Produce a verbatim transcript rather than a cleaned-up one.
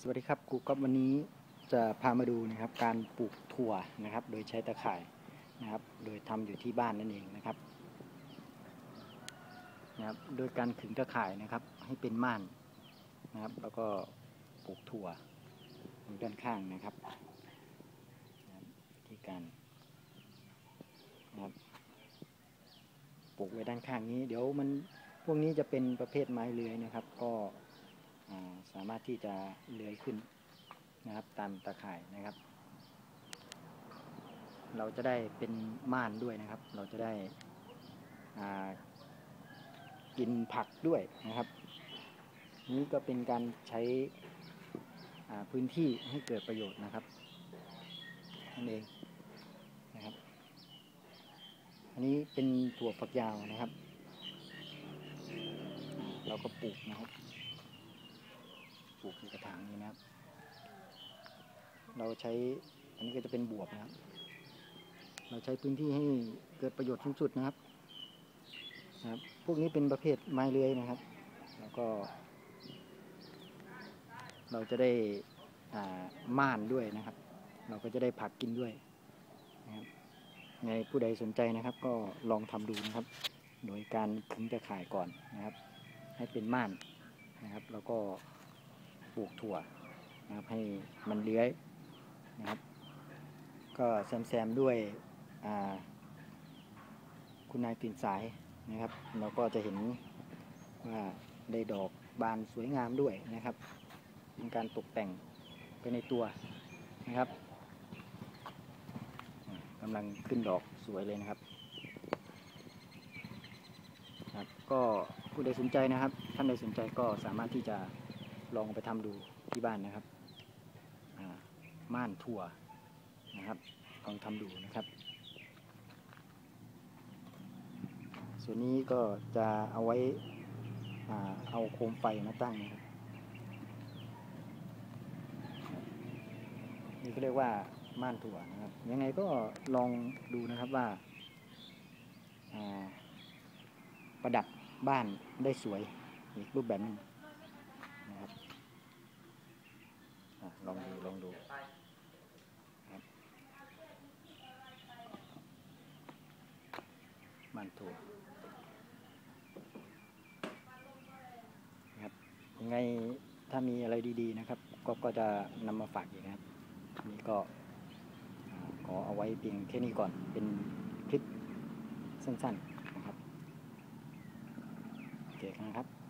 สวัสดีครับครูก๊อฟวันนี้จะพามาดูนะครับการปลูกถั่วนะครับโดยใช้ตะข่ายนะครับโดยทำอยู่ที่บ้านนั่นเองนะครับนะครับโดยการขึงตะข่ายนะครับให้เป็นม่านนะครับแล้วก็ปลูกถั่วอยู่ด้านข้างนะครับที่การนะครับปลูกไว้ด้านข้างนี้เดี๋ยวมันพวกนี้จะเป็นประเภทไม้เลื้อยนะครับก็สามารถที่จะเลื้อยขึ้นนะครับตามตะข่ายนะครับเราจะได้เป็นม่านด้วยนะครับเราจะได้กินผักด้วยนะครับนี้ก็เป็นการใช้พื้นที่ให้เกิดประโยชน์นะครับนั่นเองนะครับอันนี้เป็นถั่วฝักยาวนะครับเราก็ปลูกนะครับปลูกในกระถางนี้นะครับเราใช้อันนี้ก็จะเป็นบวบนะครับเราใช้พื้นที่ให้เกิดประโยชน์สูงสุดนะครับนะครับพวกนี้เป็นประเภทไม้เลื้อยนะครับแล้วก็เราจะได้ม่านด้วยนะครับเราก็จะได้ผักกินด้วยนะครับในผู้ใดสนใจนะครับก็ลองทำดูนะครับโดยการขึงตะข่ายก่อนนะครับให้เป็นม่านนะครับแล้วก็ปลูกถั่วนะครับให้มันเลื้อยนะครับก็แซมๆด้วยคุณนายตื่นสายนะครับเราก็จะเห็นว่าได้ดอกบานสวยงามด้วยนะครับเป็นการตกแต่งไปในตัวนะครับกำลังขึ้นดอกสวยเลยนะครับครับก็ผู้ใดสนใจนะครับท่านใดสนใจก็สามารถที่จะลองไปทำดูที่บ้านนะครับม่านถั่วนะครับลองทำดูนะครับส่วนนี้ก็จะเอาไว้เอาโคมไฟมาตั้งนะครับนี่ก็เรียกว่าม่านถั่วนะครับยังไงก็ลองดูนะครับว่าประดับบ้านได้สวยอีกรูปแบบนึงนะครับลองดูลองดูครับม่านถั่วครับยังไงถ้ามีอะไรดีๆนะครับก็ก็จะนำมาฝากอีกนะครับนี่ก็ขอเอาไว้เพียงแค่นี้ก่อนเป็นคลิปสั้นๆนะครับโอเคครับ